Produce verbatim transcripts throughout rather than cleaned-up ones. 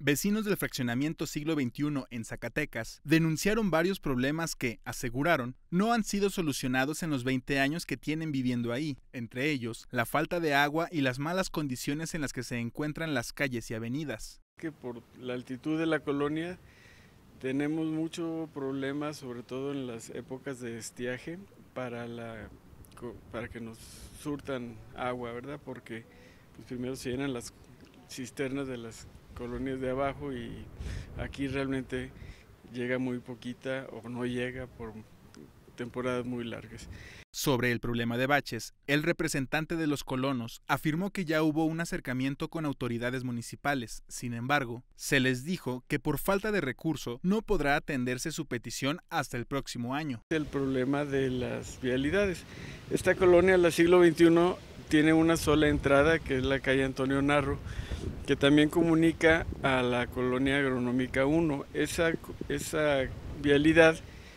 Vecinos del fraccionamiento Siglo veintiuno en Zacatecas denunciaron varios problemas que, aseguraron, no han sido solucionados en los veinte años que tienen viviendo ahí, entre ellos la falta de agua y las malas condiciones en las que se encuentran las calles y avenidas. Que por la altitud de la colonia tenemos mucho problema, sobre todo en las épocas de estiaje, para, la, para que nos surtan agua, ¿verdad? Porque pues, primero se llenan las cisternas de las colonias de abajo y aquí realmente llega muy poquita o no llega por temporadas muy largas. Sobre el problema de baches, el representante de los colonos afirmó que ya hubo un acercamiento con autoridades municipales. Sin embargo, se les dijo que por falta de recurso no podrá atenderse su petición hasta el próximo año. El problema de las vialidades. Esta colonia, la Siglo veintiuno, tiene una sola entrada, que es la calle Antonio Narro, que también comunica a la colonia agronómica uno. Esa, esa vialidad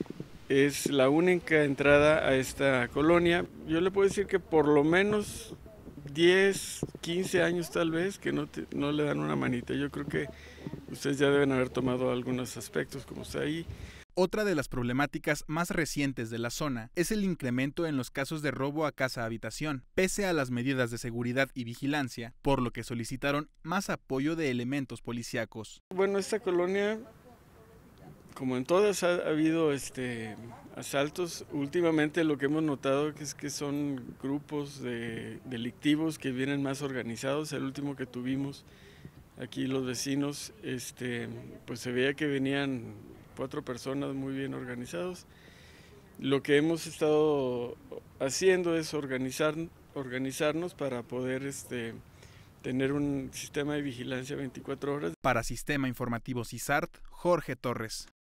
es la única entrada a esta colonia. Yo le puedo decir que por lo menos diez, quince años tal vez que no, te, no le dan una manita. Yo creo que ustedes ya deben haber tomado algunos aspectos como está ahí. Otra de las problemáticas más recientes de la zona es el incremento en los casos de robo a casa-habitación, pese a las medidas de seguridad y vigilancia, por lo que solicitaron más apoyo de elementos policíacos. Bueno, esta colonia, como en todas ha habido este, asaltos, últimamente lo que hemos notado es que son grupos de delictivos que vienen más organizados. El último que tuvimos aquí los vecinos, este, pues se veía que venían cuatro personas muy bien organizados. Lo que hemos estado haciendo es organizar, organizarnos para poder este, tener un sistema de vigilancia veinticuatro horas. Para Sistema Informativo CISART, Jorge Torres.